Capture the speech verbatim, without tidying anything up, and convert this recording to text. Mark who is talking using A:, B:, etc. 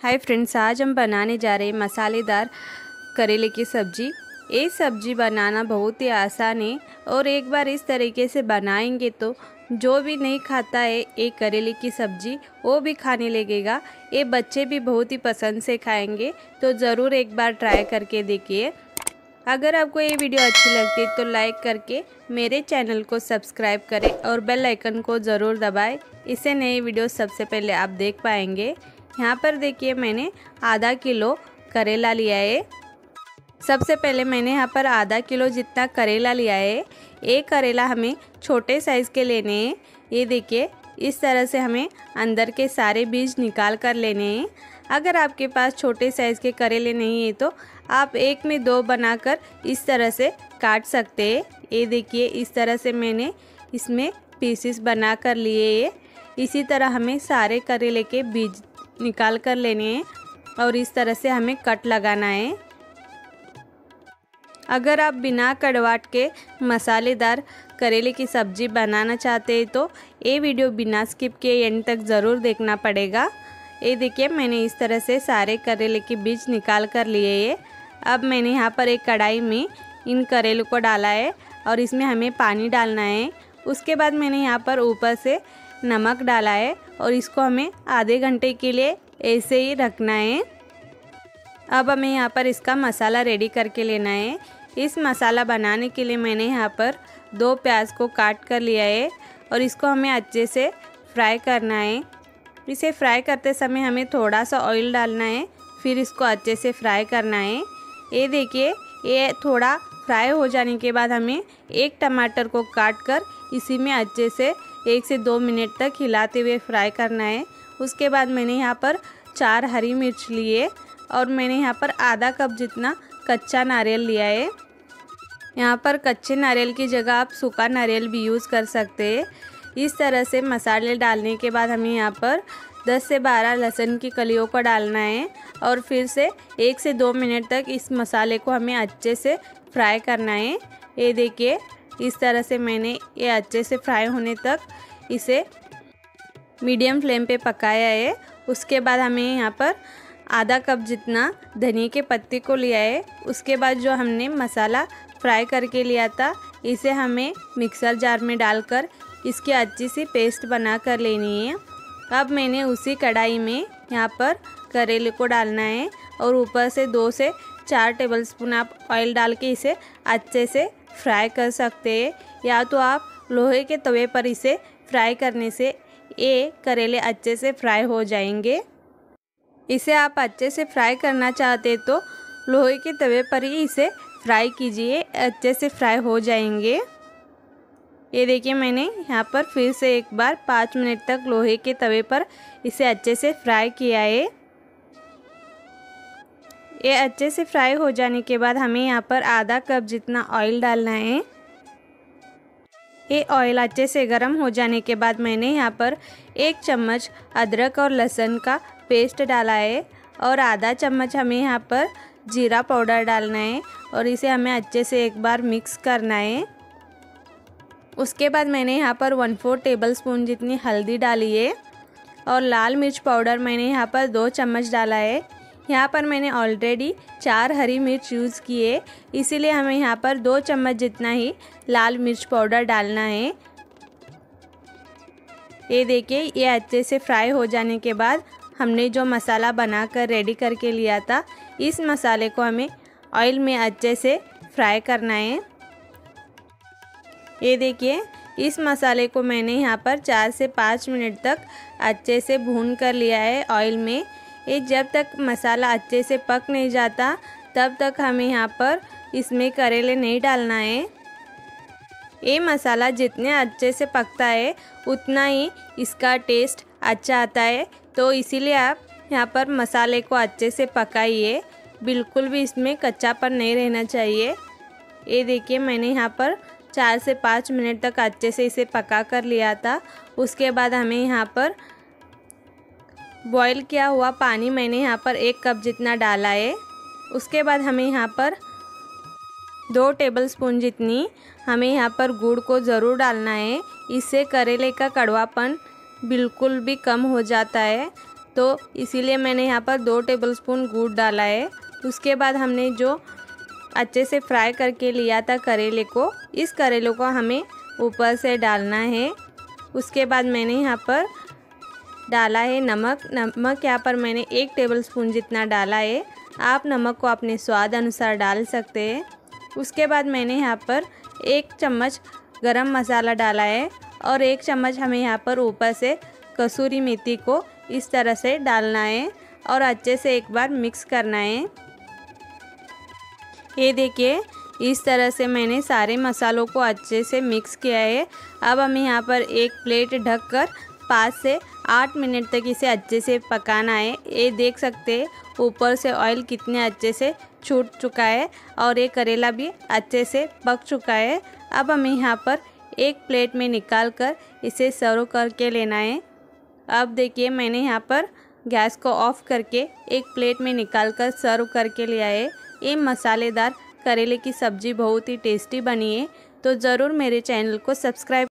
A: Hi friends, आज हम बनाने जा रहे हैं मसालेदार करेले की सब्ज़ी। ये सब्ज़ी बनाना बहुत ही आसान है और एक बार इस तरीके से बनाएंगे तो जो भी नहीं खाता है ये करेले की सब्ज़ी वो भी खाने लगेगा। ये बच्चे भी बहुत ही पसंद से खाएंगे, तो ज़रूर एक बार ट्राई करके देखिए। अगर आपको ये वीडियो अच्छी लगती है तो लाइक करके मेरे चैनल को सब्सक्राइब करें और बेल आइकन को ज़रूर दबाएं। इससे नए वीडियो सबसे पहले आप देख पाएंगे। यहाँ पर देखिए मैंने आधा किलो करेला लिया है। सबसे पहले मैंने यहाँ पर आधा किलो जितना करेला लिया है। एक करेला हमें छोटे साइज़ के लेने हैं। ये देखिए इस तरह से हमें अंदर के सारे बीज निकाल कर लेने हैं। अगर आपके पास छोटे साइज़ के करेले नहीं है तो आप एक में दो बनाकर इस तरह से काट सकते हैं। ये देखिए इस तरह से मैंने इसमें पीसेस बना कर लिए हैं। इसी तरह हमें सारे करेले के बीज निकाल कर लेने हैं और इस तरह से हमें कट लगाना है। अगर आप बिना कड़वाहट के मसालेदार करेले की सब्ज़ी बनाना चाहते हैं तो ये वीडियो बिना स्किप किए एंड तक ज़रूर देखना पड़ेगा। ये देखिए मैंने इस तरह से सारे करेले के बीज निकाल कर लिए हैं। अब मैंने यहाँ पर एक कढ़ाई में इन करेलों को डाला है और इसमें हमें पानी डालना है। उसके बाद मैंने यहाँ पर ऊपर से नमक डाला है और इसको हमें आधे घंटे के लिए ऐसे ही रखना है। अब हमें यहाँ पर इसका मसाला रेडी करके लेना है। इस मसाला बनाने के लिए मैंने यहाँ पर दो प्याज को काट कर लिया है और इसको हमें अच्छे से फ्राई करना है। इसे फ्राई करते समय हमें थोड़ा सा ऑयल डालना है, फिर इसको अच्छे से फ्राई करना है। ये देखिए ये थोड़ा फ्राई हो जाने के बाद हमें एक टमाटर को काट कर इसी में अच्छे से एक से दो मिनट तक हिलाते हुए फ्राई करना है। उसके बाद मैंने यहाँ पर चार हरी मिर्च लिए और मैंने यहाँ पर आधा कप जितना कच्चा नारियल लिया है। यहाँ पर कच्चे नारियल की जगह आप सूखा नारियल भी यूज़ कर सकते हैं। इस तरह से मसाले डालने के बाद हमें यहाँ पर दस से बारह लहसुन की कलियों को डालना है और फिर से एक से दो मिनट तक इस मसाले को हमें अच्छे से फ्राई करना है। ये देखिए इस तरह से मैंने ये अच्छे से फ्राई होने तक इसे मीडियम फ्लेम पे पकाया है। उसके बाद हमें यहाँ पर आधा कप जितना धनिया के पत्ते को लिया है। उसके बाद जो हमने मसाला फ्राई करके लिया था इसे हमें मिक्सर जार में डालकर इसकी अच्छी सी पेस्ट बना कर लेनी है। अब मैंने उसी कढ़ाई में यहाँ पर करेले को डालना है और ऊपर से दो से चार टेबलस्पून आप ऑयल डाल के इसे अच्छे से फ्राई कर सकते हैं, या तो आप लोहे के तवे पर इसे फ्राई करने से ये करेले अच्छे से फ्राई हो जाएंगे। इसे आप अच्छे से फ्राई करना चाहते तो लोहे के तवे पर ही इसे फ्राई कीजिए, अच्छे से फ्राई हो जाएंगे। ये देखिए मैंने यहाँ पर फिर से एक बार पाँच मिनट तक लोहे के तवे पर इसे अच्छे से फ्राई किया है। ये अच्छे से फ्राई हो जाने के बाद हमें यहाँ पर आधा कप जितना ऑयल डालना है। ये ऑयल अच्छे से गर्म हो जाने के बाद मैंने यहाँ पर एक चम्मच अदरक और लहसुन का पेस्ट डाला है और आधा चम्मच हमें यहाँ पर जीरा पाउडर डालना है और इसे हमें अच्छे से एक बार मिक्स करना है। उसके बाद मैंने यहाँ पर वन फोर टेबल स्पून जितनी हल्दी डाली है और लाल मिर्च पाउडर मैंने यहाँ पर दो चम्मच डाला है। यहाँ पर मैंने ऑलरेडी चार हरी मिर्च यूज़ की है, इसीलिए हमें यहाँ पर दो चम्मच जितना ही लाल मिर्च पाउडर डालना है। ये देखिए ये अच्छे से फ्राई हो जाने के बाद हमने जो मसाला बनाकर रेडी करके लिया था इस मसाले को हमें ऑयल में अच्छे से फ्राई करना है। ये देखिए इस मसाले को मैंने यहाँ पर चार से पाँच मिनट तक अच्छे से भून कर लिया है ऑयल में। ये जब तक मसाला अच्छे से पक नहीं जाता तब तक हमें यहाँ पर इसमें करेले नहीं डालना है। ये मसाला जितने अच्छे से पकता है उतना ही इसका टेस्ट अच्छा आता है, तो इसीलिए आप यहाँ पर मसाले को अच्छे से पकाइए, बिल्कुल भी इसमें कच्चापन नहीं रहना चाहिए। ये देखिए मैंने यहाँ पर चार से पाँच मिनट तक अच्छे से इसे पका कर लिया था। उसके बाद हमें यहाँ पर बॉईल किया हुआ पानी मैंने यहाँ पर एक कप जितना डाला है। उसके बाद हमें यहाँ पर दो टेबलस्पून जितनी हमें यहाँ पर गुड़ को ज़रूर डालना है। इससे करेले का कड़वापन बिल्कुल भी कम हो जाता है। तो इसीलिए मैंने यहाँ पर दो टेबलस्पून गुड़ डाला है। उसके बाद हमने जो अच्छे से फ्राई करके लिया था करेले को, इस करेले को हमें ऊपर से डालना है। उसके बाद मैंने यहाँ पर डाला है नमक। नमक यहाँ पर मैंने एक टेबलस्पून जितना डाला है। आप नमक को अपने स्वाद अनुसार डाल सकते हैं। उसके बाद मैंने यहाँ पर एक चम्मच गरम मसाला डाला है और एक चम्मच हमें यहाँ पर ऊपर से कसूरी मेथी को इस तरह से डालना है और अच्छे से एक बार मिक्स करना है। ये देखिए, इस तरह से मैंने सारे मसालों को अच्छे से मिक्स किया है। अब हमें यहाँ पर एक प्लेट ढककर पाँच से आठ मिनट तक इसे अच्छे से पकाना है। ये देख सकते हैं ऊपर से ऑयल कितने अच्छे से छूट चुका है और ये करेला भी अच्छे से पक चुका है। अब हमें यहाँ पर एक प्लेट में निकाल कर इसे सर्व करके लेना है। अब देखिए, मैंने यहाँ पर गैस को ऑफ करके एक प्लेट में निकाल कर सर्व करके लिया है। ये मसालेदार करेले की सब्ज़ी बहुत ही टेस्टी बनी है, तो ज़रूर मेरे चैनल को सब्सक्राइब